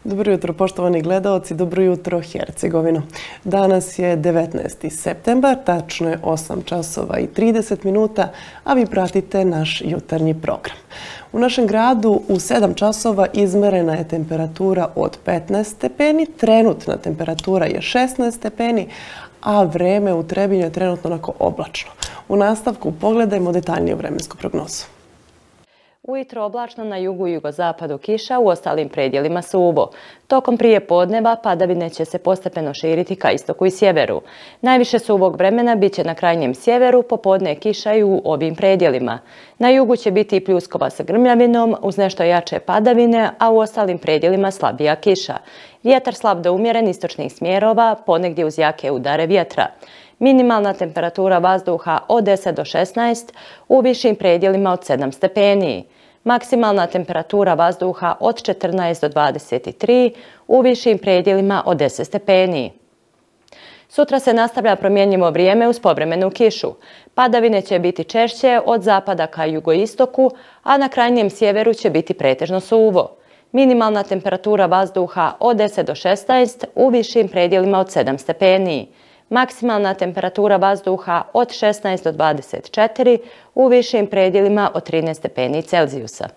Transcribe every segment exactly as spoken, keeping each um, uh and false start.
Dobro jutro, poštovani gledaoci, dobro jutro Hercegovino. Danas je devetnaesti septembar, tačno je osam časova i trideset minuta, a vi pratite naš jutarnji program. U našem gradu u sedam časova izmerena je temperatura od petnaest stepeni, trenutna temperatura je šesnaest stepeni, a vreme u Trebinju je trenutno onako oblačno. U nastavku pogledajmo detaljniju vremensku prognozu. Ujutro oblačno, na jugu i jugozapadu kiša, u ostalim predjelima suvo. Tokom prije podneva padavine će se postepeno širiti ka istoku i sjeveru. Najviše suvog vremena bit će na krajnjem sjeveru, popodne kiša i u ovim predjelima. Na jugu će biti i pljuskova sa grmljavinom, uz nešto jače padavine, a u ostalim predjelima slabija kiša. Vjetar slab do umjeren istočnih smjerova, ponegdje uz jake udare vjetra. Minimalna temperatura vazduha od deset do šesnaest, u višim predjelima od sedam stepeni. Maksimalna temperatura vazduha od četrnaest do dvadeset tri, u višim predjelima od deset stepeni. Sutra se nastavlja promjenjivo vrijeme uz povremenu kišu. Padavine će biti češće od zapada ka jugoistoku, a na krajnjem sjeveru će biti pretežno suvo. Minimalna temperatura vazduha od deset do šesnaest, u višim predjelima od sedam stepeni. Maksimalna temperatura vazduha od šesnaest do dvadeset četiri, u višim predjelima od trinaest stepeni Celzijusa.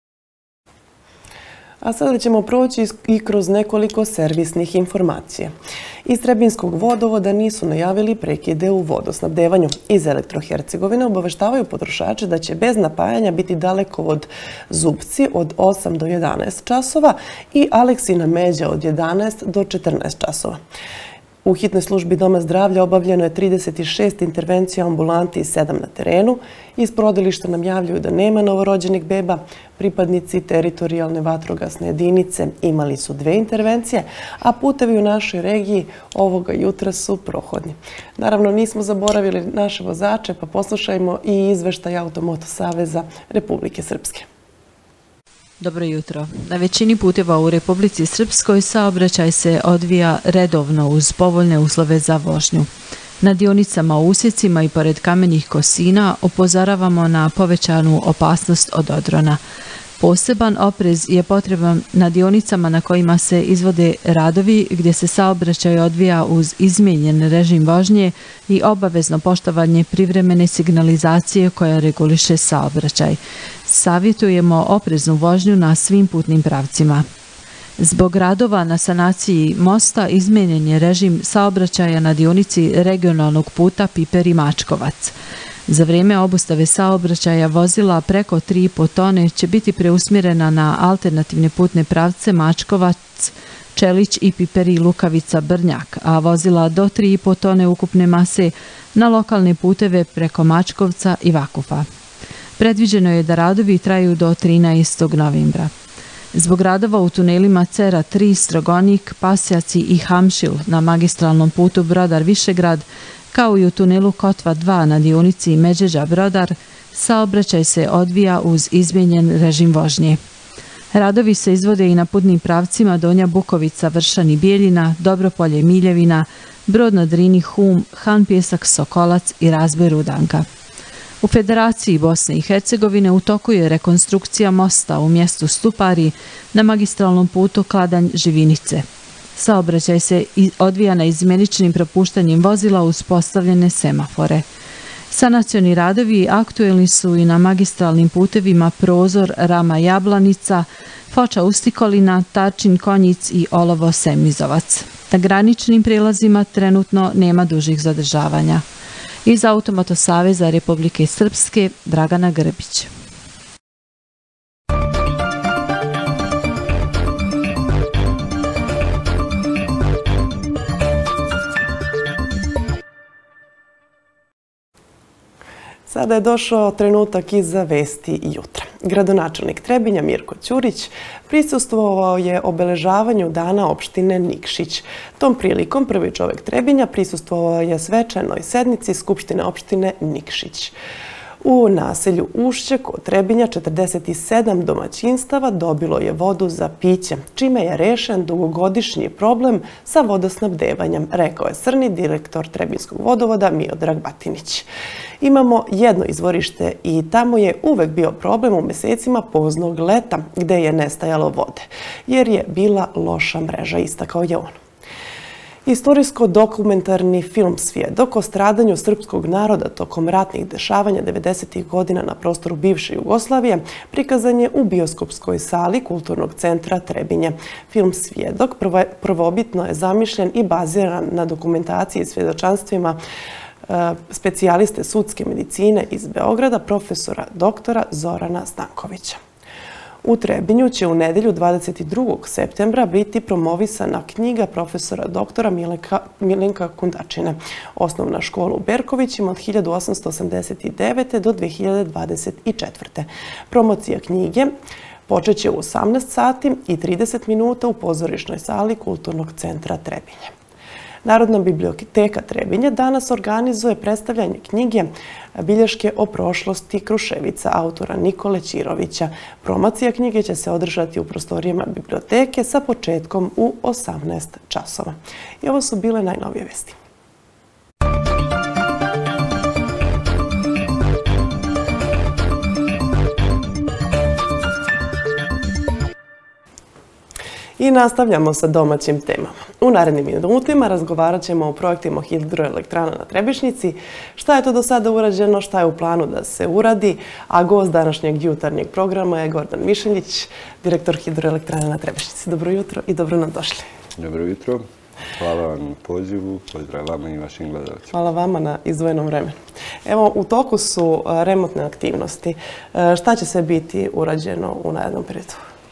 A sada ćemo proći i kroz nekoliko servisnih informacija. Iz Trebinskog vodovoda nisu najavili prekide u vodosnabdevanju. Iz Elektrohercegovine obaveštavaju potrošače da će bez napajanja biti dalekovod Zupci od osam do jedanaest časova i Aleksina Međa od jedanaest do četrnaest časova. U hitnoj službi Doma zdravlja obavljeno je trideset šest intervencija ambulanti i sedam na terenu. Iz porodilišta nam javljaju da nema novorođenih beba. Pripadnici teritorijalne vatrogasne jedinice imali su dve intervencije, a putevi u našoj regiji ovoga jutra su prohodni. Naravno, nismo zaboravili naše vozače, pa poslušajmo i izveštaj Automoto saveza Republike Srpske. Dobro jutro. Na većini puteva u Republici Srpskoj saobraćaj se odvija redovno uz povoljne uslove za vožnju. Na dionicama u usjecima i pored kamenih kosina upozoravamo na povećanu opasnost od odrona. Poseban oprez je potreban na dionicama na kojima se izvode radovi gdje se saobraćaj odvija uz izmijenjen režim vožnje i obavezno poštovanje privremene signalizacije koja reguliše saobraćaj. Savjetujemo opreznu vožnju na svim putnim pravcima. Zbog radova na sanaciji mosta izmijenjen je režim saobraćaja na dionici regionalnog puta Piperi-Mačkovac. Za vrijeme obustave saobraćaja vozila preko tri i po tone će biti preusmjerena na alternativne putne pravce Mačkovac, Čelić i Piperi Lukavica-Brnjak, a vozila do tri i po tone ukupne mase na lokalne puteve preko Mačkovca i Vakufa. Predviđeno je da radovi traju do trinaestog novembra. Zbog radova u tunelima Cera tri, Strogonik, Pasjaci i Hamšil na magistralnom putu Brodar-Višegrad, kao i u tunelu Kotva dva na dionici Međeđa-Brodar, saobraćaj se odvija uz izmijenjen režim vožnje. Radovi se izvode i na putnim pravcima Donja Bukovica, Vršani, Bijeljina, Dobropolje, Miljevina, Brod na Drini, Hum, Han Pjesak, Sokolac i razvoj Rudanka. U Federaciji Bosne i Hercegovine u toku je rekonstrukcija mosta u mjestu Stupari na magistralnom putu Kladanj-Živinice. Saobraćaj se odvija na izmjeničnim propuštanjem vozila uz postavljene semafore. Sanacioni radovi aktuelni su i na magistralnim putevima Prozor, Rama, Jablanica, Foča, Ustikolina, Tarčin, Konjic i Olovo, Semizovac. Na graničnim prijelazima trenutno nema dužih zadržavanja. Iz Automoto saveza Republike Srpske, Dragana Grbić. Sada je došao trenutak iza vesti jutra. Gradonačelnik Trebinja Mirko Ćurić prisustvovao je obeležavanju dana opštine Nikšić. Tom prilikom prvi čovjek Trebinja prisustvovao je svečanoj sednici Skupštine opštine Nikšić. U naselju Ušće kod Trebinja četrdeset sedam domaćinstava dobilo je vodu za piće, čime je rešen dugogodišnji problem sa vodosnabdevanjem, rekao je srni direktor Trebinskog vodovoda Miodrag Batinić. Imamo jedno izvorište i tamo je uvek bio problem u mesecima poznog leta, gde je nestajalo vode, jer je bila loša mreža, istakao je on. Istorijsko-dokumentarni film Svjedok o stradanju srpskog naroda tokom ratnih dešavanja devedesetih godina na prostoru bivše Jugoslavije prikazan je u bioskopskoj sali Kulturnog centra Trebinje. Film Svjedok prvobitno je zamišljen i baziran na dokumentaciji i svjedočanstvima specijaliste sudske medicine iz Beograda, profesora doktora Zorana Stankovića. U Trebinju će u nedelju dvadeset drugog septembra biti promovisana knjiga profesora doktora Milenka Kundačine, Osnovna škola u Berkovićima od hiljadu osamsto osamdeset devete. do dve hiljade dvadeset četvrte. Promocija knjige počeće u osamnaest sati i trideset minuta u pozorišnoj sali Kulturnog centra Trebinje. Narodna biblioteka Trebinje danas organizuje predstavljanje knjige Bilješke o prošlosti Kruševica autora Nikole Ćirovića. Promocija knjige će se održati u prostorijama biblioteke sa početkom u osamnaest časova. I ovo su bile najnovije vesti. I nastavljamo sa domaćim temama. U narednim minutima razgovarat ćemo o projektima hidroelektrana na Trebišnjici, šta je to do sada urađeno, šta je u planu da se uradi, a gost današnjeg jutarnjeg programa je Gordan Mišeljić, direktor hidroelektrana na Trebišnjici. Dobro jutro i dobro nam došli. Dobro jutro. Hvala vam na pozivu, pozdrav vama i vašim gledalcima. Hvala vama na izdvojenom vremenu. Evo, u toku su remontne aktivnosti. Šta će sve biti urađeno u narednom periodu?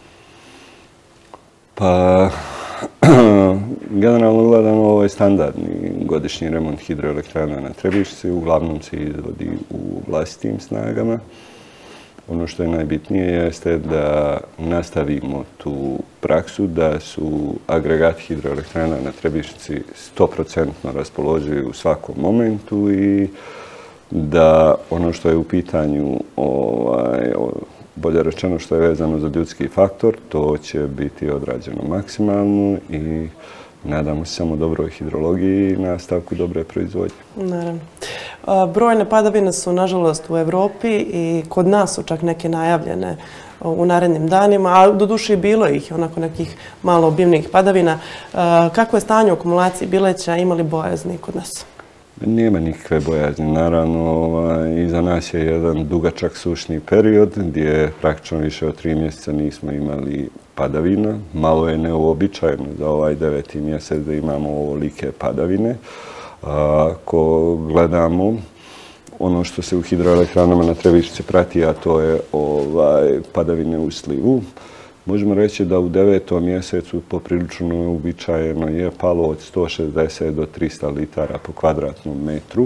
Pa, generalno gledano, ovo je standardni godišnji remont hidroelektrana na Trebišnjici. Uglavnom se izvodi u vlastitim snagama. Ono što je najbitnije jeste da nastavimo tu praksu, da su agregati hidroelektrana na Trebišnjici sto posto raspoloživi u svakom momentu i da ono što je u pitanju ovaj, bolje rečeno što je vezano za ljudski faktor, to će biti odrađeno maksimalno i nadamo se samo dobroj hidrologiji i nastavku dobre proizvodnje. Naravno. Brojne padavine su, nažalost, u Evropi i kod nas su čak neke najavljene u narednim danima, a doduše i bilo ih, onako nekih malo obimnih padavina. Kako je stanje u akumulaciji Bileća, imali bojazni kod nas? Nema nikakve bojazni. Naravno, iza nas je jedan dugačak sušni period gdje praktično više od tri mjeseca nismo imali padavina. Malo je neuobičajeno za ovaj deveti mjesec da imamo ovolike padavine. Ako gledamo ono što se u hidroelektranama na Trebišnjici prati, a to je padavine u slivu, možemo reći da u devetom mjesecu poprilično uobičajeno je palo od sto šezdeset do trista litara po kvadratnom metru.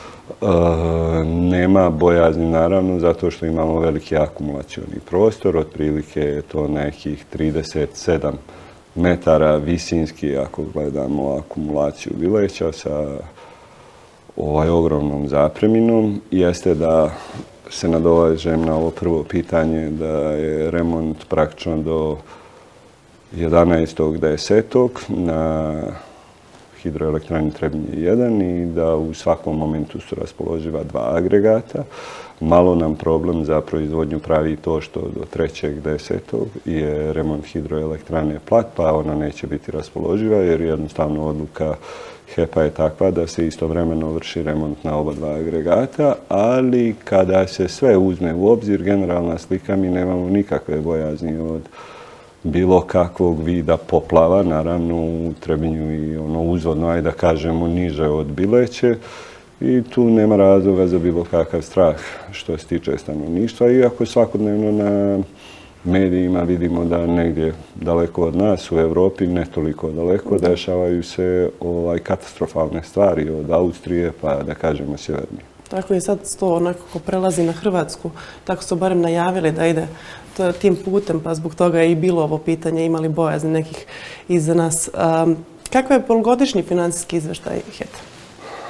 Nema bojazni naravno zato što imamo veliki akumulacioni prostor, otprilike je to nekih trideset sedam metara visinski ako gledamo akumulaciju Bileća sa ovaj ogromnom zapreminom. Jeste da se nadovežem na ovo prvo pitanje da je remont praktično do jedanaestog desetog na hidroelektrani Trebinje jedan i da u svakom momentu su raspoloživa dva agregata. Malo nam problem za proizvodnju pravi to što do trećeg desetog je remont hidroelektrane plat, pa ona neće biti raspoloživa jer jednostavno odluka H E P-a je takva da se istovremeno vrši remont na oba dva agregata, ali kada se sve uzme u obzir, generalna slika, mi nemamo nikakve bojazni od bilo kakvog vida poplava, naravno u Trebinju i ono uzvodno, ajde da kažemo, niže od Bileće. I tu nema razloga za bilo kakav strah što se tiče stanovništva, iako svakodnevno na medijima vidimo da negdje daleko od nas u Evropi, ne toliko daleko, dešavaju se ovaj, katastrofalne stvari od Austrije pa da kažemo sjevernije. Tako je, sad to onako prelazi na Hrvatsku, tako su barem najavili da ide tim putem, pa zbog toga je i bilo ovo pitanje, imali bojazni nekih iza nas. Kakav je polugodišnji financijski izveštaj H E P-a?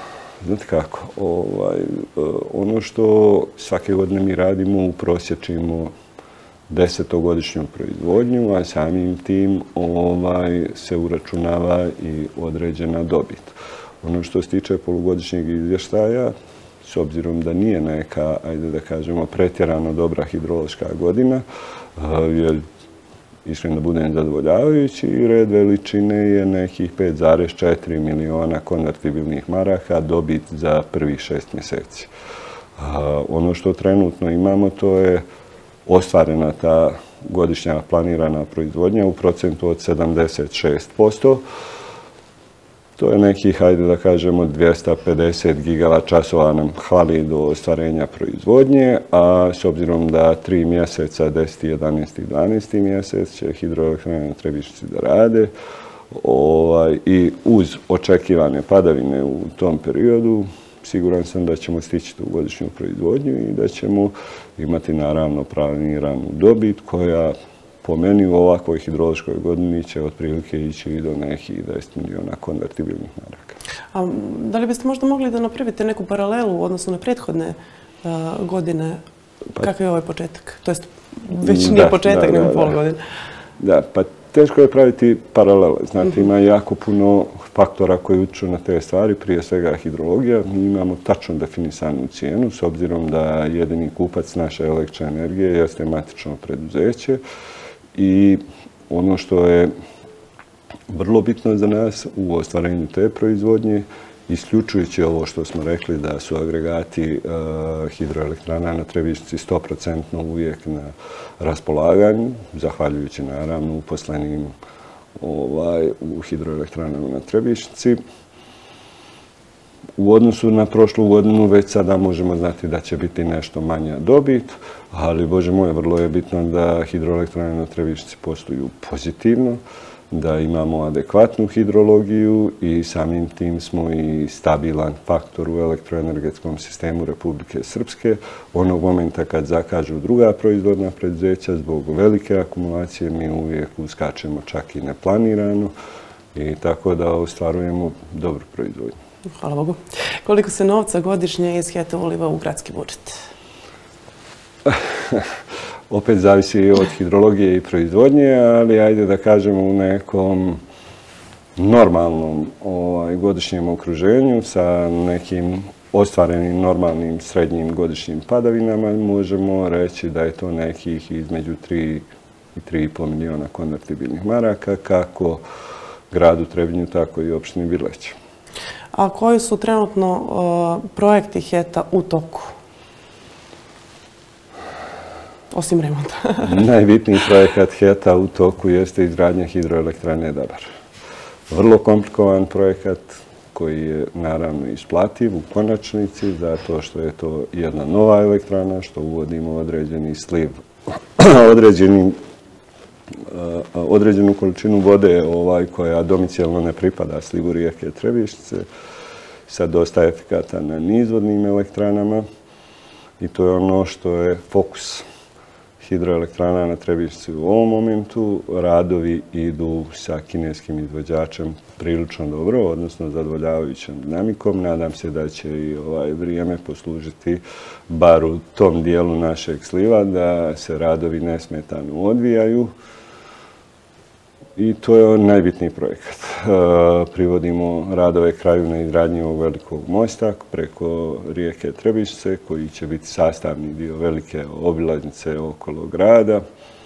Znate kako, ovaj, ono što svake godine mi radimo, uprosječimo desetogodišnju proizvodnju, a samim tim ovaj, se uračunava i određena dobit. Ono što se tiče polugodišnjeg izvještaja, s obzirom da nije neka, ajde da kažemo, pretjerano dobra hidrološka godina, je iskreno da budem zadovoljavajući i red veličine je nekih pet zarez četiri miliona konvertibilnih maraka dobit za prvih šest mjeseci. Ono što trenutno imamo to je ostvarena ta godišnja planirana proizvodnja u procentu od sedamdeset šest posto. To je nekih, hajde da kažemo, dvjesto pedeset gigavat časova nam hvali do ostvarenja proizvodnje, a s obzirom da tri mjeseca, deseti, jedanaesti i dvanaesti mjesec će hidroelektrane na Trebišnjici da rade ovaj, i uz očekivane padavine u tom periodu, siguran sam da ćemo stići tu godišnju proizvodnju i da ćemo imati naravno planiranu dobit koja po meni u ovakvoj hidrološkoj godini će otprilike ići i do nekih deset miliona konvertibilnih maraka. A da li biste možda mogli da napravite neku paralelu u odnosu na prethodne uh, godine? Pa, kakav je ovaj početak? To jest, već nije da, početak, da, nego da, pol godine. Da, pa teško je praviti paralele. Znate, uh-huh. ima jako puno faktora koji utječu na te stvari, prije svega hidrologija. Mi imamo tačno definisanu cijenu, s obzirom da jedini kupac naše električne energije jeste matično preduzeće. I ono što je vrlo bitno za nas u ostvarenju te proizvodnje, isključujući ovo što smo rekli da su agregati uh, hidroelektrana na Trebišnjici sto posto uvijek na raspolaganju, zahvaljujući naravno uposlenim ovaj, u hidroelektranama na Trebišnjici. U odnosu na prošlu godinu već sada možemo znati da će biti nešto manja dobit, ali, Bože moj, vrlo je bitno da hidroelektrane na Trebišnjici posluju pozitivno, da imamo adekvatnu hidrologiju i samim tim smo i stabilan faktor u elektroenergetskom sistemu Republike Srpske. Onog momenta kad zakažu druga proizvodna preduzeća, zbog velike akumulacije mi uvijek uskačemo čak i neplanirano i tako da ostvarujemo dobru proizvodnju. Hvala Bogu. Koliko se novca godišnje iz HET-a uliva u gradski budžet? Opet zavisi od hidrologije i proizvodnje, ali ajde da kažemo u nekom normalnom ovaj, godišnjem okruženju sa nekim ostvarenim normalnim srednjim godišnjim padavinama možemo reći da je to nekih između tri i tri i pol miliona konvertibilnih maraka kako gradu Trebinju, tako i opštini Birleće. A koji su trenutno uh, projekti HET-a u toku? Osim remonta. Najbitniji projekat HET-a u toku jeste izgradnja hidroelektrane Dabar. Vrlo komplikovan projekat koji je naravno isplativ u konačnici zato što je to jedna nova elektrana, što uvodimo određeni sliv, određeni određenu količinu vode ovaj, koja domicijalno ne pripada slivu rijeke Trebišnjice, sa dosta efikata na nizvodnim elektranama i to je ono što je fokus hidroelektrana na Trebišnjici u ovom momentu. Radovi idu sa kineskim izvođačem prilično dobro, odnosno zadovoljavajućom dinamikom. Nadam se da će i ovaj vrijeme poslužiti bar u tom dijelu našeg sliva, da se radovi nesmetano odvijaju. I to je najbitniji projekat. Privodimo radove kraju na izgradnji ovog velikog mosta preko rijeke Trebišnjice, koji će biti sastavni dio velike obilaznice okolo grada.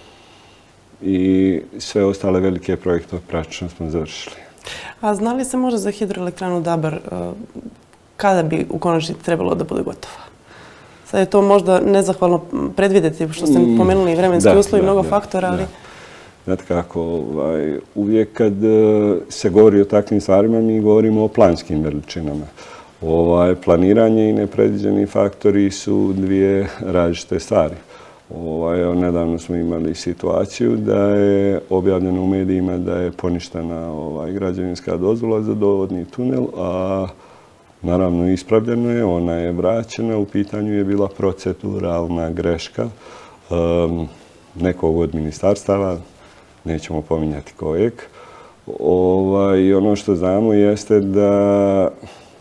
I sve ostale velike projekte praktično smo završili. A zna li se možda za hidroelektranu Dabar kada bi u konačnici trebalo da bude gotova? Sad je to možda nezahvalno predvidjeti, što ste pomenuli vremenski uslovi, mnogo faktora, ali... Znate kako, ovaj, uvijek kad se govori o takvim stvarima, mi govorimo o planskim veličinama. Ovaj, planiranje i nepredviđeni faktori su dvije različite stvari. Ovaj, evo, nedavno smo imali situaciju da je objavljeno u medijima da je poništena ovaj, građevinska dozvola za dovodni tunel, a naravno ispravljeno je, ona je vraćena, u pitanju je bila proceduralna greška um, nekog od ministarstava, nećemo pominjati kojeg. Ovaj, ono što znamo jeste da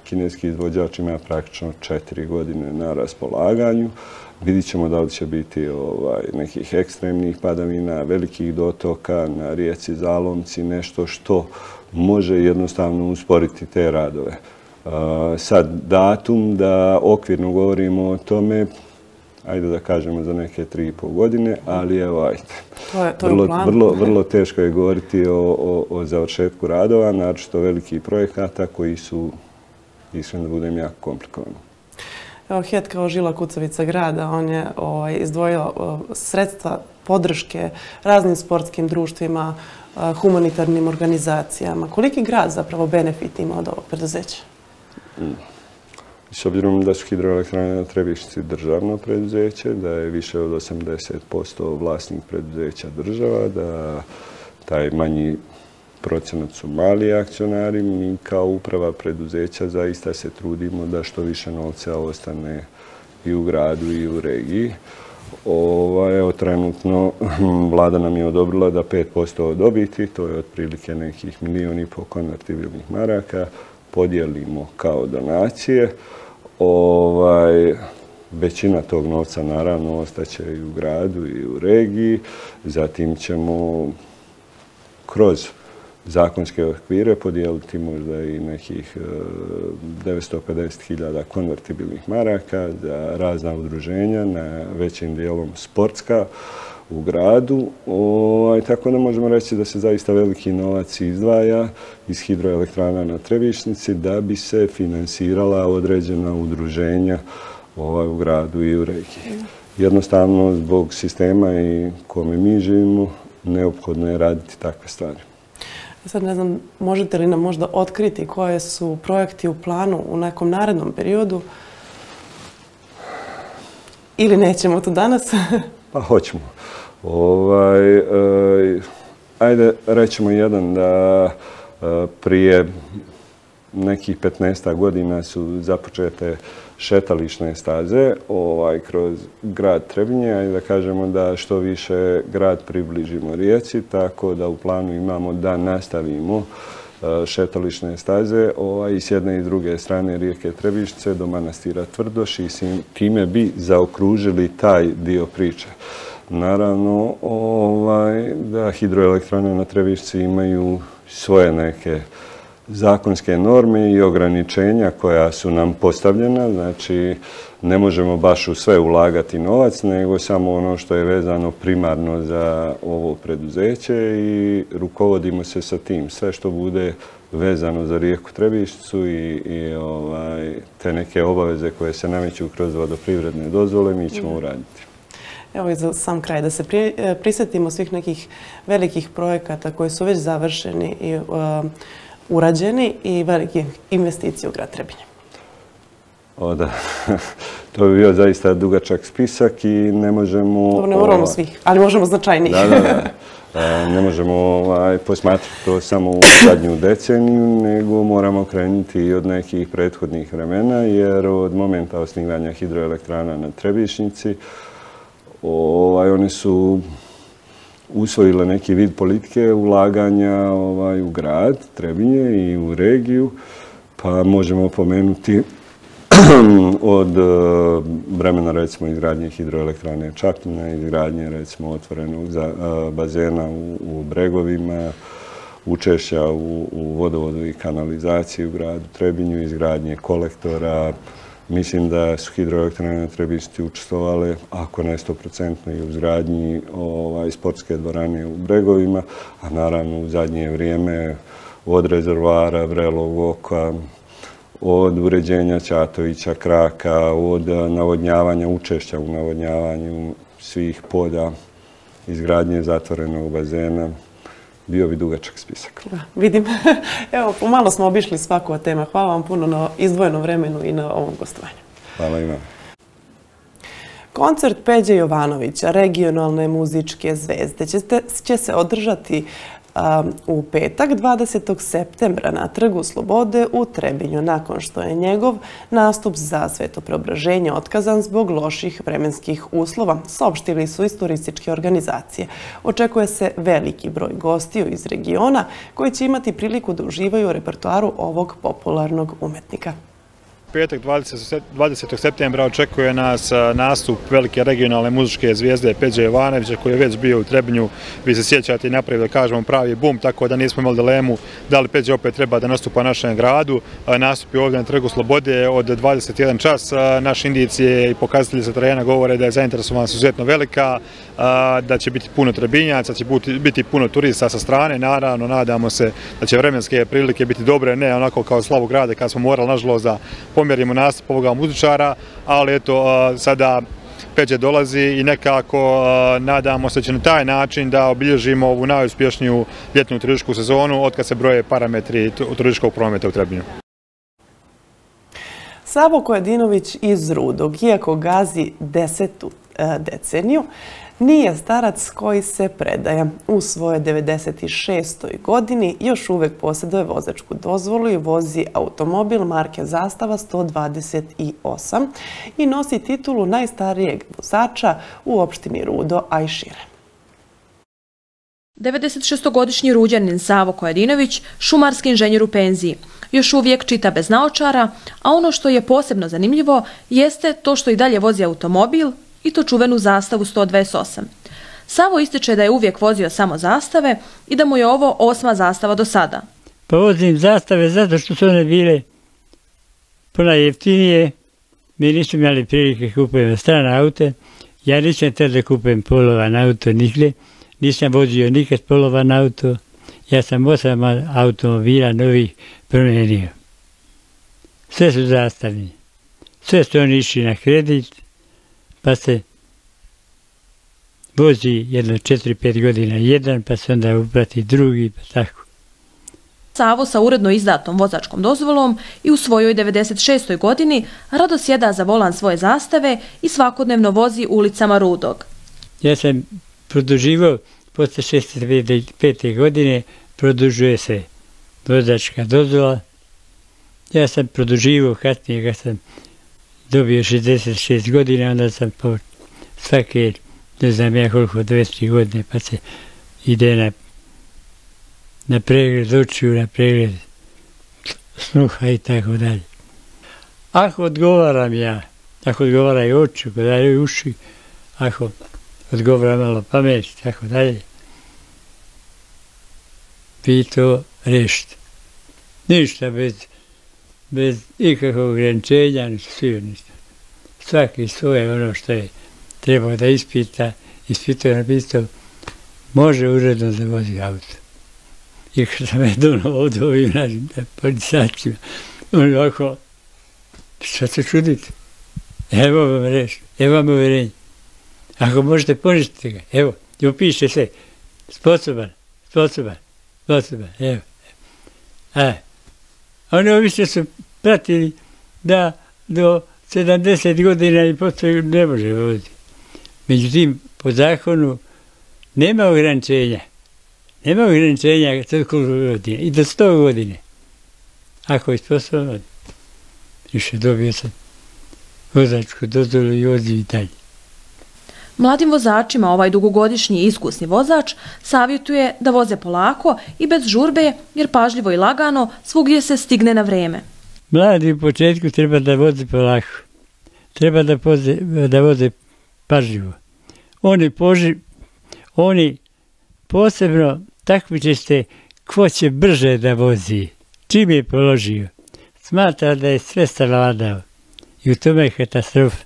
kineski izvođač ima praktično četiri godine na raspolaganju. Vidit ćemo da li će biti ovaj, nekih ekstremnih padavina, velikih dotoka na rijeci Zalomci, nešto što može jednostavno usporiti te radove. Uh, sad, datum da okvirno govorimo o tome, ajde da kažemo za neke tri i pol godine, ali evo, ajde. To je, to je vrlo, u planu. vrlo, vrlo teško je govoriti o, o, o završetku radova, naročito velikih projekata koji su, iskreno da budem, jako komplikovani. Evo, H E D kao žila kucavica grada, on je ovaj, izdvojio uh, sredstva podrške raznim sportskim društvima, uh, humanitarnim organizacijama. Koliki grad zapravo benefit ima od ovog preduzeća? Mm. S obzirom da su hidroelektrane na Trebišnjici državno preduzeće, da je više od osamdeset posto vlasnik preduzeća država, da taj manji procenat su mali akcionari, mi kao uprava preduzeća zaista se trudimo da što više novca ostane i u gradu i u regiji. Ovo, evo, trenutno vlada nam je odobrila da pet posto dobiti, to je otprilike nekih milijun i pol konvertibilnih maraka, podijelimo kao donacije. Ovaj, većina tog novca naravno ostaće i u gradu i u regiji. Zatim ćemo kroz zakonske okvire podijeliti možda i nekih devetsto pedeset hiljada konvertibilnih maraka za razna udruženja, na većim dijelom sportska u gradu. O, tako da možemo reći da se zaista veliki novac izdvaja iz hidroelektrana na Trebišnjici da bi se finansirala određena udruženja ovaj, u gradu i u regiji. Jednostavno, zbog sistema i kome mi živimo, neophodno je raditi takve stvari. Sad ne znam, možete li nam možda otkriti koje su projekti u planu u nekom narednom periodu? Ili nećemo to danas? Pa hoćemo. Ovaj, eh, ajde, rećemo jedan da eh, prije nekih petnaest godina su započete šetališne staze ovaj, kroz grad Trebinje, ajde da kažemo da što više grad približimo rijeci, tako da u planu imamo da nastavimo šetališne staze ovaj, i s jedne i s druge strane rijeke Trebišnjice do manastira Tvrdoš i time bi zaokružili taj dio priče. Naravno, ovaj, da hidroelektrane na Trebišnjici imaju svoje neke zakonske norme i ograničenja koja su nam postavljena. Znači, ne možemo baš u sve ulagati novac, nego samo ono što je vezano primarno za ovo preduzeće i rukovodimo se sa tim. Sve što bude vezano za rijeku Trebišnjicu i, i ovaj, te neke obaveze koje se nameću kroz vodoprivredne dozvole, mi ćemo uraditi. Evo i za sam kraj, da se pri, prisjetimo svih nekih velikih projekata koji su već završeni i uh, urađeni i velike investicije u grad Trebinje. O da, to bi bio zaista dugačak spisak i ne možemo... Dobro, ne moramo svih, ali možemo značajnijih. Da, da, da. Ne možemo ovaj, posmatrati to samo u zadnju deceniju, nego moramo krenuti i od nekih prethodnih vremena, jer od momenta osnivanja hidroelektrana na Trebišnjici ovaj, one su usvojile neki vid politike ulaganja ovaj, u grad Trebinje i u regiju, pa možemo pomenuti od vremena recimo izgradnje hidroelektrane Čapljina, izgradnje recimo otvorenog za, a, bazena u, u Bregovima, učešća u, u vodovodu i kanalizaciji u gradu Trebinju, izgradnje kolektora. Mislim da su hidroelektrane na Trebišnjici učestvovale, ako ne sto posto i u izgradnji ovaj, sportske dvorane u Bregovima, a naravno u zadnje vrijeme od rezervoara Vrelog oka, od uređenja Ćatovića, Kraka, od navodnjavanja, učešća u navodnjavanju svih polja, izgradnje zatvorenog bazena. Bio bi dugačak spisak. Da, vidim. Evo, pomalo smo obišli svaku od tema. Hvala vam puno na izdvojenom vremenu i na ovom gostovanju. Hvala i vam. Koncert Peđe Jovanovića, regionalne muzičke zvezde, će, će se održati um, u petak, dvadesetog septembra na Trgu Slobode u Trebinju, nakon što je njegov nastup za Sveto Preobraženje otkazan zbog loših vremenskih uslova, saopštili su iz turističke organizacije. Očekuje se veliki broj gostiju iz regiona koji će imati priliku da uživaju u repertoaru ovog popularnog umetnika. Petak dvadesetog septembra očekuje nas nastup velike regionalne muzičke zvijezde Peđe Jovanovića koji je već bio u Trebinju. Vi se sjećate i napravili, da kažemo, pravi bum, tako da nismo imali dilemu da li Peđe opet treba da nastupa u našem gradu. Nastup je ovdje na Trgu Slobode od dvadeset jedan čas. Naši indicije i pokazatelji sa terena govore da je zainteresovanost izuzetno velika, da će biti puno Trebinjaca, da će biti puno turista sa strane. Naravno, nadamo se da će vremenske prilike biti dobre, ne onako kao slavu grade kad smo morali, nažalost, da pomjerimo nastup ovoga muzičara, ali eto, sada Peđe dolazi i nekako nadamo se da će na taj način da obilježimo ovu najuspješniju ljetnu turističku sezonu od kad se broje parametri turističkog prometa u Trebinju. Savo Kojadinović iz Rudog, iako gazi desetu deceniju, nije starac koji se predaje. U svojoj devedeset šestoj godini još uvek posjeduje vozačku dozvolu i vozi automobil marke Zastava sto dvadeset osam i nosi titulu najstarijeg vozača u opštini Rudo, a i šire. devedesetšestogodišnji Ruđanin Savo Kojadinović, šumarski inženjer u penziji, još uvijek čita bez naočara, a ono što je posebno zanimljivo jeste to što i dalje vozi automobil, i to čuvenu Zastavu sto dvadeset osam. Savo ističe da je uvijek vozio samo Zastave i da mu je ovo osma Zastava do sada. Pa vozim Zastave zato što su one bile ponajjeftinije. Mi nismo imali prilike kupujemo strane aute. Ja nisam tada da kupujem polovan auto nikde. Nisam vozio nikad polovan auto. Ja sam osam automobila novih promenio. Sve su Zastavni. Sve su oni išli na kredit. Pa se vozi jedno četiri pet godina jedan, pa se onda uprati drugi, pa tako. Savo sa uredno izdatom vozačkom dozvolom i u svojoj devedeset šestoj godini rado sjeda za volan svoje Zastave i svakodnevno vozi ulicama Rudog. Ja sam produživao, posle šezdeset pete godine produžuje se vozačka dozvola. Ja sam produživao kasnije kad sam dobio šezdeset šest godina, onda sam po svake, ne znam ja koliko, dvesta godine, pa se ide na, na pregled očiju, na pregled sluha i tako dalje. Ako odgovaram ja, ako odgovaraju oči, ako daju uši, ako odgovara malo pamet i tako dalje, vi to rešite. Ništa bez bez ikakvog ograničenja, svi ništa. Svaki svoje ono što je trebao da ispita, ispitao napisao, može uredno da vozi auto. I kad sam je dono ovdje ovim našim policačima, on ovako, šta se čudite? Evo vam reći, evo vam uverenje. Ako možete, poništite ga, evo, i upiše sve, sposoban, sposoban, sposoban, evo. A, oni obično su pratili da do sedamdeset godina i postoje ne može voziti. Međutim, po zakonu nema ograničenja. Nema ograničenja toliko godine. I do sto godine. Ako je sposoban, više dobio sam vozačku dozvolu i vozim i dalje. Mladim vozačima ovaj dugogodišnji iskusni vozač savjetuje da voze polako i bez žurbe, jer pažljivo i lagano svugdje se stigne na vreme. Mladi u početku treba da voze polako. Treba da, poze, da voze pažljivo. Oni, poži, oni posebno takmiče se ko će brže da vozi. Čim je položio, smatra da je sve savladao. I u tome je katastrofa.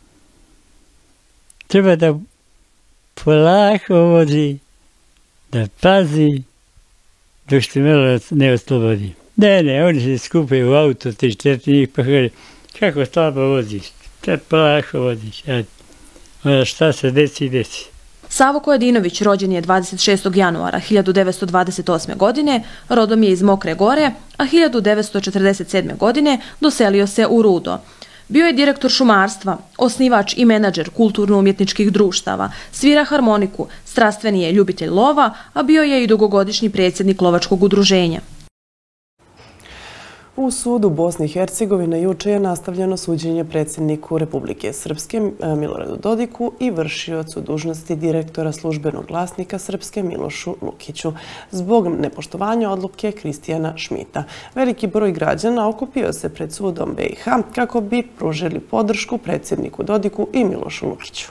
Treba da polako vozi, da pazi, dok se malo ne oslobodi. Ne, ne, oni se skupe u auto, tri četiri njih, pa kaže, kako slabo voziš, da polako voziš. Onda šta se desi, desi. Savo Kojadinović rođen je dvadeset šestog januara hiljadu devetsto dvadeset osme. godine, rodom je iz Mokre Gore, a hiljadu devetsto četrdeset sedme. godine doselio se u Rudo. Bio je direktor šumarstva, osnivač i menadžer kulturno-umjetničkih društava, svira harmoniku, strastveni je ljubitelj lova, a bio je i dugogodišnji predsjednik lovačkog udruženja. U sudu Bosne i Hercegovine juče je nastavljeno suđenje predsjedniku Republike Srpske Miloradu Dodiku i vršiocu dužnosti direktora službenog glasnika Srpske Milošu Lukiću zbog nepoštovanja odluke Kristijana Šmita. Veliki broj građana okupio se pred sudom B i H kako bi pružili podršku predsjedniku Dodiku i Milošu Lukiću.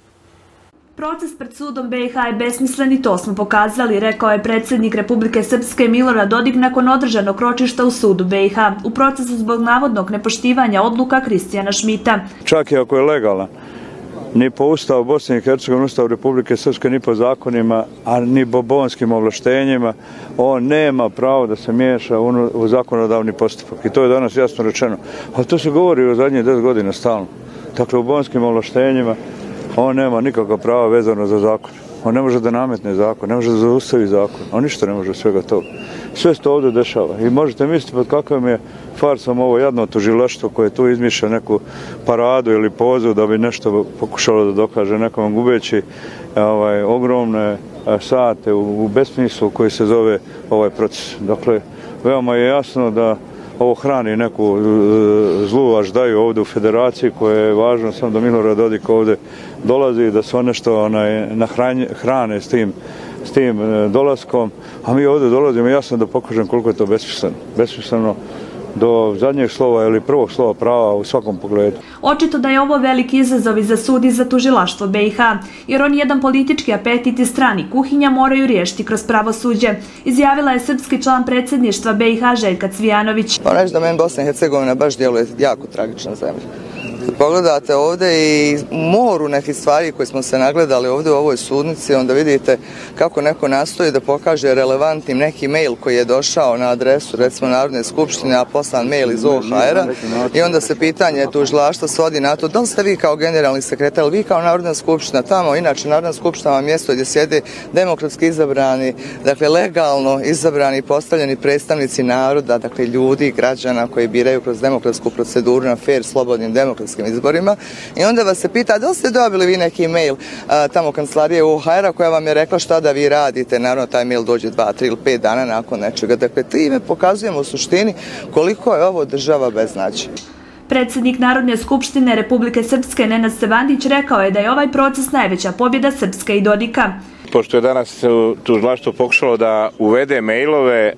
Proces pred sudom B i H je besmislen i to smo pokazali, rekao je predsjednik Republike Srpske Milorad Dodik nakon održanog ročišta u sudu B i H u procesu zbog navodnog nepoštivanja odluka Kristijana Šmita. Čak i ako je legalan, ni po Ustavu Bosne i Hercegovine, Ustavu Republike Srpske, ni po zakonima, a ni po bonskim ovlaštenjima, on nema pravo da se miješa u zakonodavni postupak. I to je danas jasno rečeno. Ali to se govori u zadnjih deset godina stalno. Dakle, u bonskim ovlaštenjima on nema nikakva prava vezano za zakon. On ne može da nametne zakon, ne može da zaustavi zakon. On ništa ne može od svega toga. Sve se to ovdje dešava. I možete misliti pod kakvom je farsom ovo jadno tužilaštvo koje tu izmišlja neku paradu ili poziv da bi nešto pokušalo da dokaže nekom gubeći ovaj, ogromne sate u, u besmislu koji se zove ovaj proces. Dakle, veoma je jasno da ovo hrani neku zlu aždaju ovdje u federaciji koja je važno samo da Milorad Dodik ovdje dolazi i da se one što onaj, hrane s tim, s tim dolaskom, a mi ovdje dolazimo jasno da pokažem koliko je to besmisleno. Besmisleno do zadnjeg slova ili prvog slova prava u svakom pogledu. Očito da je ovo veliki izazov i za sud i za tužilaštvo B i H, jer oni jedan politički apetit i strani kuhinja moraju riješiti kroz pravosuđe, izjavila je srpski član predsjedništva B i H Željka Cvijanović. Moram reći da meni Bosna i Hercegovina baš djeluje jako tragična zemlja. Pogledate ovdje i moru nekih stvari koje smo se nagledali ovdje u ovoj sudnici, onda vidite kako neko nastoji da pokaže relevantnim neki mail koji je došao na adresu recimo Narodne skupštine, a poslan mail iz O H R-a i onda se pitanje tužilaštva svodi na to da li ste vi kao generalni sekretar ili vi kao Narodna skupština tamo, inače Narodna skupština vam mjesto gdje sjede demokratski izabrani, dakle legalno izabrani i postavljeni predstavnici naroda, dakle ljudi, građana koji biraju kroz demokratsku proceduru na fair, slobodnim demokratskim izborima i onda vas se pita da li ste dobili vi neki mail a, tamo kancelarije U H R-a koja vam je rekla šta da vi radite, naravno taj mail dođe dva, tri ili pet dana nakon nečega. Dakle, time pokazujemo u suštini koliko je ovo država beznađe. Predsjednik Narodne skupštine Republike Srpske Nenad Stevandić rekao je da je ovaj proces najveća pobjeda Srpske i Dodika. Pošto je danas tužilaštvo pokušalo da uvede mailove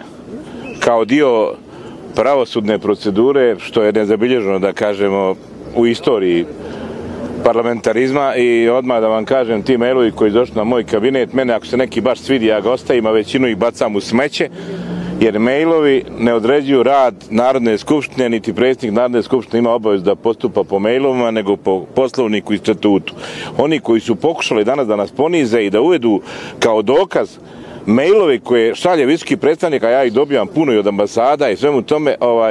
kao dio pravosudne procedure, što je nezabilježeno da kažemo u istoriji parlamentarizma, i odmah da vam kažem, ti mailovi koji došli na moj kabinet, mene ako se neki baš svidi ja ga ostavim, a većinu ih bacam u smeće, jer mailovi ne određuju rad Narodne skupštine, niti predsjednik Narodne skupštine ima obavezu da postupa po mailovima, nego po poslovniku i statutu. Oni koji su pokušali danas da nas ponize i da uvedu kao dokaz mailovi koje šalje visoki predstavnik, a ja ih dobivam puno i od ambasada i svemu tome, ovaj,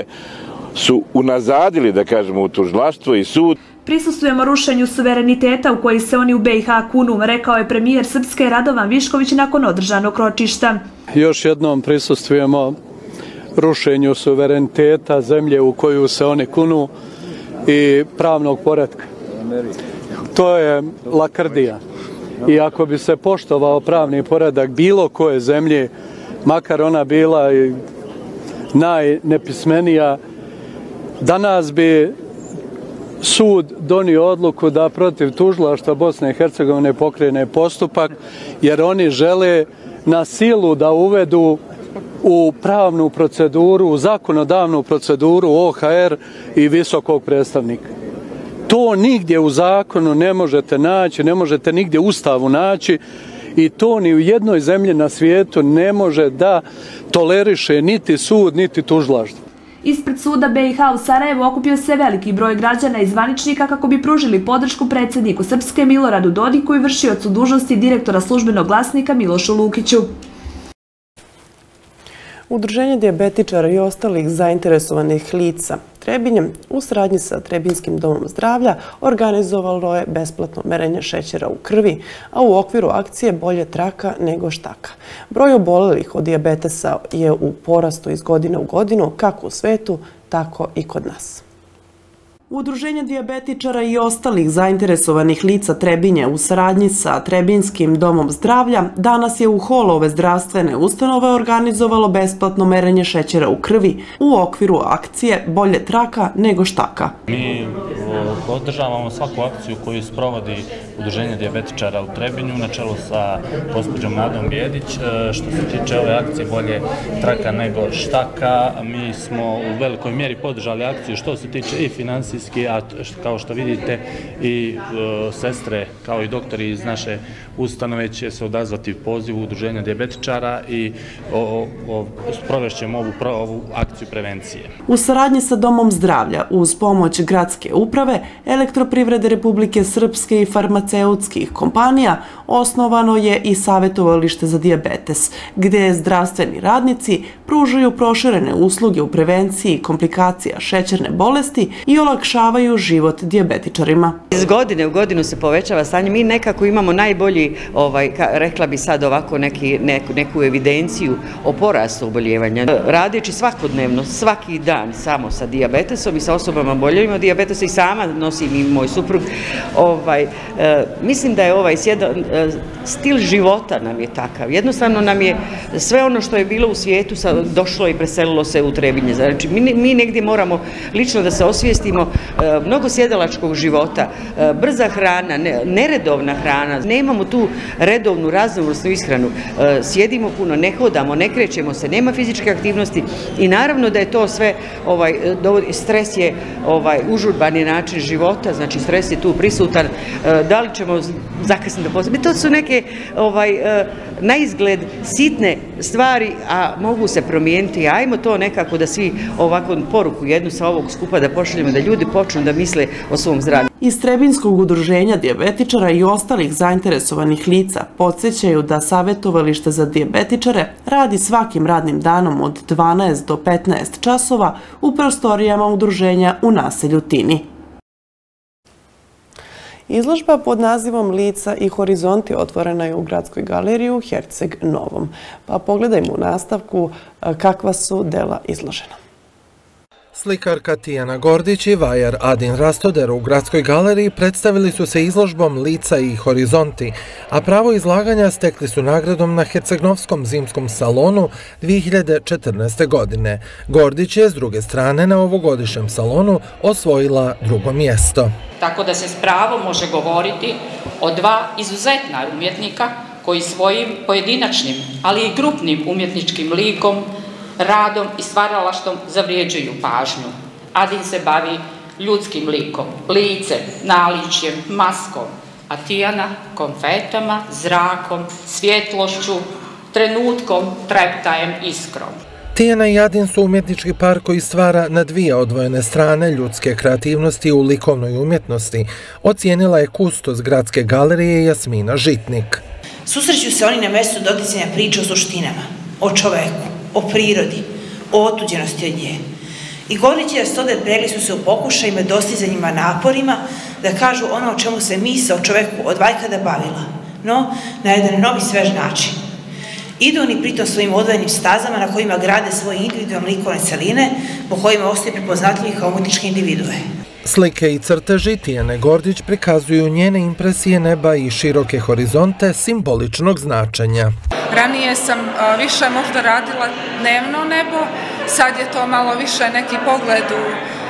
su unazadili, da kažemo, u tužilaštvo i sud. Prisustvujemo rušenju suvereniteta u koji se oni u B i H kunu, rekao je premijer Srpske Radovan Višković nakon održanog ročišta. Još jednom prisustvujemo rušenju suvereniteta zemlje u koju se oni kunu i pravnog poretka. To je lakrdija. I ako bi se poštovao pravni poredak bilo koje zemlje, makar ona bila i najnepismenija, danas bi sud donio odluku da protiv tužilaštva Bosne i Hercegovine pokrene postupak, jer oni žele na silu da uvedu u pravnu proceduru, u zakonodavnu proceduru O H R i visokog predstavnika. To nigdje u zakonu ne možete naći, ne možete nigdje u Ustavu naći i to ni u jednoj zemlji na svijetu ne može da toleriše niti sud, niti tužilaštvo. Ispred suda B i H u Sarajevu okupio se veliki broj građana i zvaničnika kako bi pružili podršku predsjedniku Srpske Miloradu Dodiku i vršiocu dužnosti direktora službenog glasnika Milošu Lukiću. Udruženje dijabetičara i ostalih zainteresovanih lica Trebinjem u saradnji sa Trebinskim domom zdravlja organizovalo je besplatno merenje šećera u krvi, a u okviru akcije Bolje traka nego štaka. Broj obolelih od dijabetesa je u porastu iz godine u godinu, kako u svetu, tako i kod nas. Udruženje dijabetičara i ostalih zainteresovanih lica Trebinje u saradnji sa Trebinskim domom zdravlja danas je u holu ove zdravstvene ustanove organizovalo besplatno merenje šećera u krvi u okviru akcije Bolje traka nego štaka. Mi podržavamo svaku akciju koju sprovodi Udruženje dijabetičara u Trebinju na čelu sa gospođom Nadom Bjedić. Što se tiče ove akcije Bolje traka nego štaka, mi smo u velikoj mjeri podržali akciju što se tiče i financijski, a kao što vidite i sestre kao i doktori iz naše ustanove će se odazvati pozivu Udruženja dijabetičara i sprovešćemo ovu akciju prevencije. U saradnji sa Domom zdravlja uz pomoć Gradske uprave, Elektroprivrede Republike Srpske i farmaceutskih kompanija osnovano je i savjetovalište za dijabetes, gdje zdravstveni radnici pružaju proširene usluge u prevenciji komplikacija šećerne bolesti i olakšavaju život dijabetičarima. Iz godine u godinu se povećava stanje. Mi nekako imamo najbolji, rekla bi sad ovako, neku evidenciju o porastu oboljevanja. Radeći svakodnevno, svaki dan samo sa dijabetesom i sa osobama oboljelima od dijabetesa i sama nosim i moj suprug, mislim da je ovaj stil života nam je takav. Jednostavno nam je sve ono što je bilo u svijetu došlo i preselilo se u Trebinje. Znači, mi negdje moramo lično da se osvijestimo mnogo sjedalačkog života, brza hrana, neredovna hrana. Nemamo tu redovnu raznovrsnu ishranu. Sjedimo puno, ne hodamo, ne krećemo se, nema fizičke aktivnosti i naravno da je to sve, stres je užurbani način života, znači stres je tu prisutan. Da li ćemo zakasniti da posljedimo? To su neke na izgled sitne stvari, a mogu se promijeniti. Ajmo to nekako da svi ovakvu poruku jednu sa ovog skupa da pošaljemo, da ljudi počnu da misle o svom zdravlju. Iz Trebinskog udruženja dijabetičara i ostalih zainteresovanih lica podsjećaju da savjetovalište za dijabetičare radi svakim radnim danom od dvanaest do petnaest časova u prostorijama udruženja u naselju Tini. Izložba pod nazivom Lica i horizonti otvorena je u Gradskoj galeriji u Herceg Novom. Pa pogledajmo u nastavku kakva su dela izložena. Slikarka Tijana Gordić i vajar Adin Rastoder u Gradskoj galeriji predstavili su se izložbom Lica i horizonti, a pravo izlaganja stekli su nagradom na Hercegnovskom zimskom salonu dvije hiljade četrnaeste. godine. Gordić je s druge strane na ovogodišnjem salonu osvojila drugo mjesto. Tako da se s pravom može govoriti o dva izuzetna umjetnika koji svojim pojedinačnim, ali i grupnim umjetničkim likom, radom i stvaralaštvom zavrijeđuju pažnju. Adin se bavi ljudskim likom, licem, naličjem, maskom, a Tijana konfetama, zrakom, svjetlošću, trenutkom, treptajem, iskrom. Tijana i Adin su umjetnički par koji stvara na dvije odvojene strane ljudske kreativnosti u likovnoj umjetnosti, ocijenila je kustos Gradske galerije Jasmina Žitnik. Susreću se oni na mjestu doticanja priče o suštinama, o čoveku, o prirodi, o otuđenosti od nje. I Gordić i Rastoder pregli su se u pokušajima, dostizanjima, naporima da kažu ono o čemu se misao čoveku od vajkada bavila, no na jedan novi svež način. Idu oni pritom svojim odvojenim stazama na kojima grade svoje individualne likovne celine, po kojima ostaju prepoznatljivi kao umjetničke individue. Slike i crteži Tijane Gordić prikazuju njene impresije neba i široke horizonte simboličnog značenja. Ranije sam više možda radila dnevno nebo, sad je to malo više neki pogled u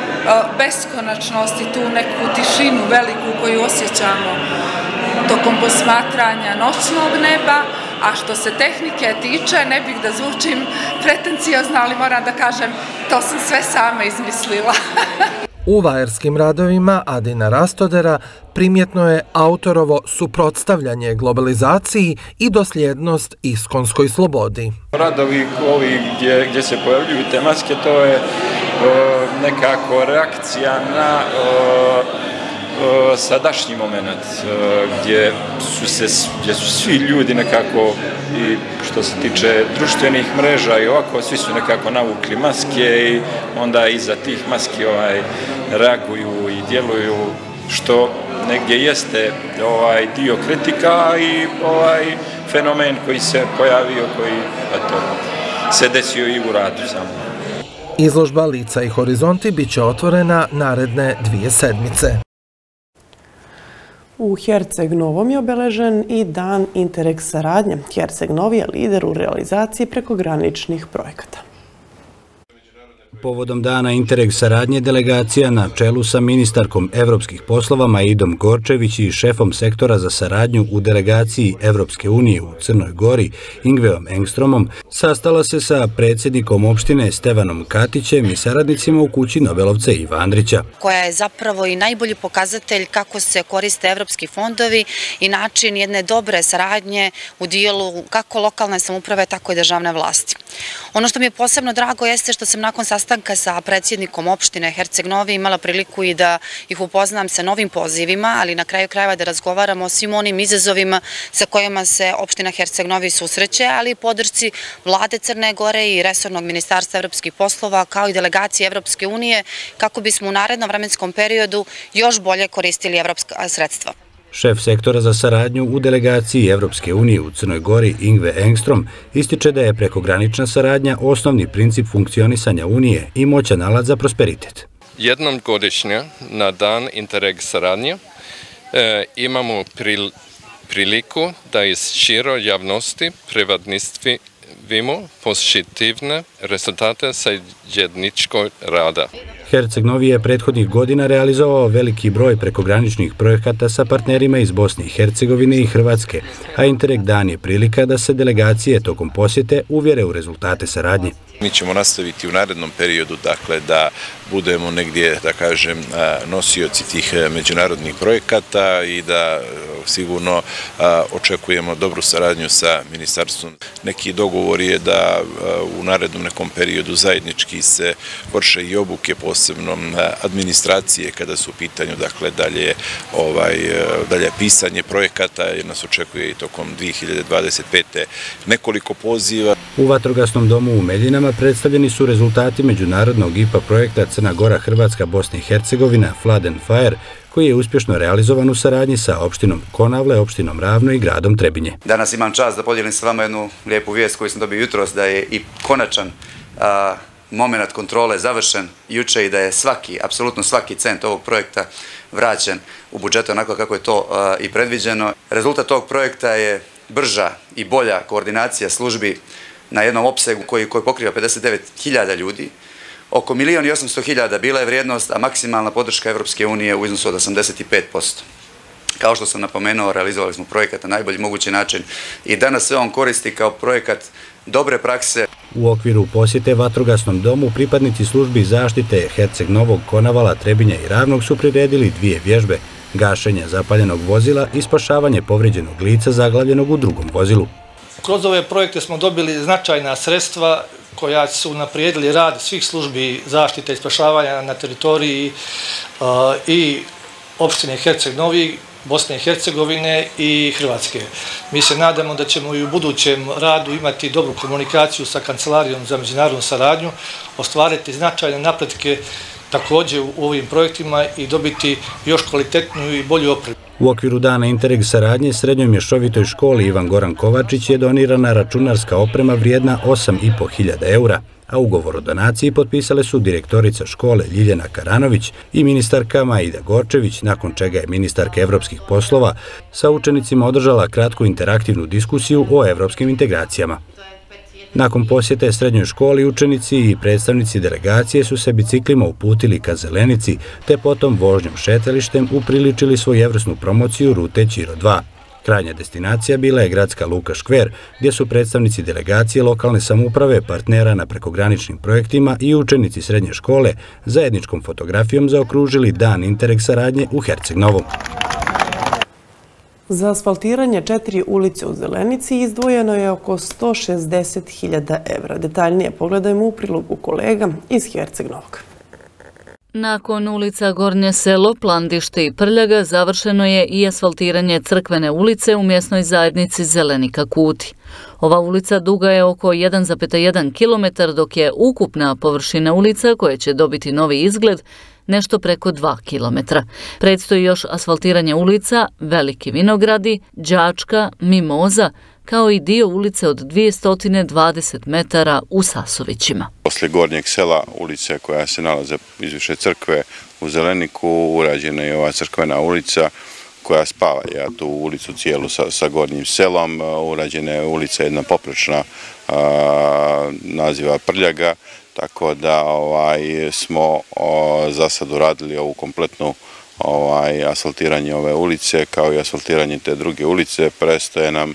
beskonačnosti, tu neku tišinu veliku koju osjećamo tokom posmatranja noćnog neba, a što se tehnike tiče, ne bih da zvučim pretenciozno, ali moram da kažem, to sam sve sama izmislila. U vajarskim radovima Adina Rastodera primjetno je autorovo suprotstavljanje globalizaciji i dosljednost iskonskoj slobodi. Radovi ovi gdje se pojavljuju tematske, to je nekako reakcija na sadašnji moment gdje su svi ljudi nekako, i što se tiče društvenih mreža i ovako, svi su nekako navukli maske i onda iza tih maski reaguju i djeluju, što negdje jeste dio kritika i fenomen koji se pojavio, koji se desio i u radu samo. Izložba Lica i horizonti bit će otvorena naredne dvije sedmice. U Herceg Novom je obeležen i Dan Interreg saradnje. Herceg Novi je lider u realizaciji prekograničnih projekata. Povodom dana Interreg saradnje delegacija na čelu sa ministarkom evropskih poslova Maidom Gorčević i šefom sektora za saradnju u delegaciji Evropske unije u Crnoj Gori Ingveom Engstromom sastala se sa predsjednikom opštine Stevanom Katićem i saradnicima u kući Nobelovca Iva Andrića. Koja je zapravo i najbolji pokazatelj kako se koriste evropski fondovi i način jedne dobre saradnje u dijelu kako lokalne samouprave, tako i državne vlasti. Ono što mi je posebno drago jeste što sam nakon sastanka sa predsjednikom opštine Herceg Novi imala priliku i da ih upoznam sa novim pozivima, ali na kraju krajeva da razgovaramo o svim onim izazovima sa kojima se opština Herceg Novi susreće, ali i podršci vlade Crne Gore i resornog ministarstva evropskih poslova kao i delegacije Evropske unije kako bismo u narednom vremenskom periodu još bolje koristili evropska sredstva. Šef sektora za saradnju u delegaciji Evropske unije u Crnoj Gori Ingve Engstrom ističe da je prekogranična saradnja osnovni princip funkcionisanja Unije i moćan alat za prosperitet. Jednom godišnje na dan Interreg saradnje e, imamo pril, priliku da iz široj javnosti privatnistvimo pozitivne rezultate zajedničkog rada. Herceg Novi je prethodnih godina realizovao veliki broj prekograničnih projekata sa partnerima iz Bosne i Hercegovine i Hrvatske, a Interreg dan je prilika da se delegacije tokom posjete uvjere u rezultate saradnje. Mi ćemo nastaviti u narednom periodu, dakle, da budemo negdje, da kažem, nosioci tih međunarodnih projekata i da sigurno očekujemo dobru saradnju sa ministarstvom. Neki dogovor je da u narednom nekom periodu zajednički se vrše i obuke, posebno administracije kada su u pitanju, dakle, dalje, ovaj, dalje pisanje projekata, jer nas očekuje i tokom dvije hiljade dvadeset pete. nekoliko poziva. U Vatrogasnom domu u Meljinama predstavljeni su rezultati međunarodnog I P A projekta Crna Gora, Hrvatska, Bosna i Hercegovina Flood and Fire, koji je uspješno realizovan u saradnji sa opštinom Konavle, opštinom Ravno i gradom Trebinje. Danas imam čast da podijelim s vama jednu lijepu vijest koju sam dobio jutros, da je i konačan a, moment kontrole završen juče i da je svaki, apsolutno svaki cent ovog projekta vraćen u budžetu onako kako je to a, i predviđeno. Rezultat tog projekta je brža i bolja koordinacija službi na jednom opsegu koji, koji pokriva pedeset devet hiljada ljudi. Oko milijon i osamsto hiljada bila je vrijednost, a maksimalna podrška Evropske unije u iznosu od osamdeset pet posto. Kao što sam napomenuo, realizovali smo projekat na najbolji mogući način i danas se on koristi kao projekat dobre prakse. U okviru posjete Vatrogasnom domu pripadnici službi zaštite Herceg Novog, Konavala, Trebinja i Ravnog su priredili dvije vježbe, gašenje zapaljenog vozila i spašavanje povrijeđenog lica zaglavljenog u drugom vozilu. Kroz ove projekte smo dobili značajna sredstva koja su naprijedili rad svih službi zaštite i spašavanja na teritoriji uh, i opštine Herceg Novi, Bosne i Hercegovine i Hrvatske. Mi se nadamo da ćemo i u budućem radu imati dobru komunikaciju sa Kancelarijom za međunarodnu saradnju, ostvariti značajne napretke također u ovim projektima i dobiti još kvalitetniju i bolju opremu. U okviru dana Interreg saradnje srednjoj mješovitoj školi Ivan Goran Kovačić je donirana računarska oprema vrijedna osam i po hiljada eura, a ugovor o donaciji potpisale su direktorica škole Ljiljana Karanović i ministarka Maida Gorčević, nakon čega je ministarka evropskih poslova sa učenicima održala kratku interaktivnu diskusiju o evropskim integracijama. Nakon posjete srednjoj školi, učenici i predstavnici delegacije su se biciklima uputili ka Zelenici, te potom vožnjom šetalištem upriličili svojevrsnu promociju rute Ćiro dva. Krajnja destinacija bila je gradska luka Škver, gdje su predstavnici delegacije lokalne samouprave, partnera na prekograničnim projektima i učenici srednje škole zajedničkom fotografijom zaokružili dan Interreg saradnje u Herceg Novom. Za asfaltiranje četiri ulice u Zelenici izdvojeno je oko sto šezdeset hiljada evra. Detaljnije pogledajmo u prilogu kolega iz Herceg Novog. Nakon ulica Gornje selo, Plandište i Prljaga završeno je i asfaltiranje crkvene ulice u mjesnoj zajednici Zelenika Kuti. Ova ulica duga je oko jedan zarez jedan kilometar, dok je ukupna površina ulica koja će dobiti novi izgled nešto preko dva kilometra. Predstoji još asfaltiranje ulica Veliki Vinogradi, Đačka, Mimoza, kao i dio ulice od dvjesto dvadeset metara u Sasovićima. Posle Gornjeg sela, ulice koja se nalaze izviše crkve u Zeleniku, urađena je ova crkvena ulica koja spava ja tu ulicu cijelu sa, sa Gornjim selom. Urađena je ulica jedna poprečna, a, naziva Prljaga, tako da ovaj, smo o, za sad uradili ovu kompletnu ovaj, asfaltiranje ove ulice kao i asfaltiranje te druge ulice. Prestaje nam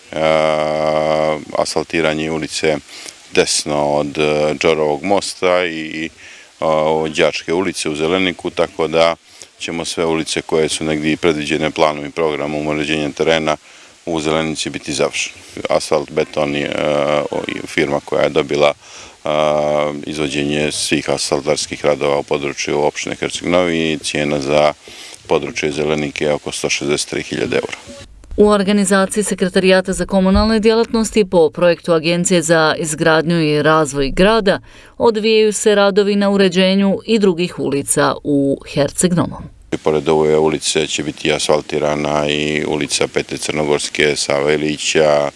a, asfaltiranje ulice desno od Đorovog mosta i od Đačke ulice u Zeleniku, tako da ćemo sve ulice koje su negdje predviđene planom i programom uređenja terena u Zelenici biti završene. Asfalt Beton je firma koja je dobila izvođenje svih asfaltarskih radova u području opštine Herceg Novi i cijena za područje Zelenike je oko sto šezdeset tri hiljade eura. U organizaciji Sekretarijata za komunalne djelatnosti po projektu Agencije za izgradnju i razvoj grada odvijaju se radovi na uređenju i drugih ulica u Herceg Novom. Pored ove ulice će biti asfaltirana i ulica Pete Crnogorske, Sava Ilića,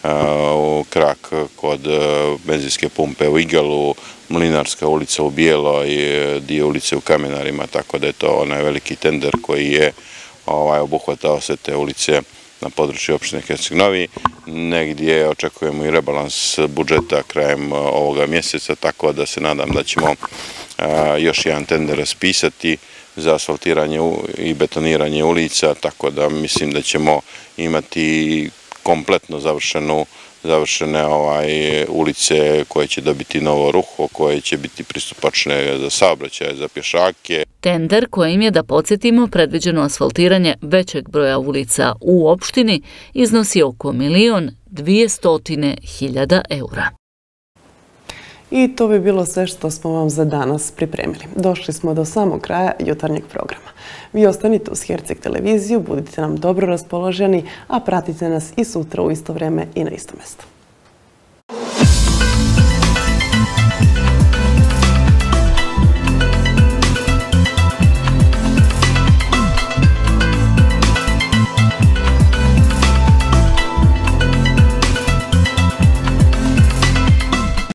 krak kod benzinske pumpe u Igalu, Mlinarska ulica u Bijeloj, dio ulice u Kamenarima, tako da je to onaj veliki tender koji je ovaj, obuhvatao sve te ulice na području opštine Herceg Novi. Negdje očekujemo i rebalans budžeta krajem ovoga mjeseca, tako da se nadam da ćemo a, još jedan tender raspisati za asfaltiranje i betoniranje ulica, tako da mislim da ćemo imati kompletno završenu završene ovaj, ulice koje će dobiti novo ruho, koje će biti pristupačne za saobraćaj, za pješake. Tender kojim je, da podsjetimo, predviđeno asfaltiranje većeg broja ulica u opštini iznosi oko milion dvijestotine hiljada eura. I to bi bilo sve što smo vam za danas pripremili. Došli smo do samog kraja jutarnjeg programa. Vi ostanite uz Herceg televiziju, budite nam dobro raspoloženi, a pratite nas i sutra u isto vrijeme i na isto mjesto.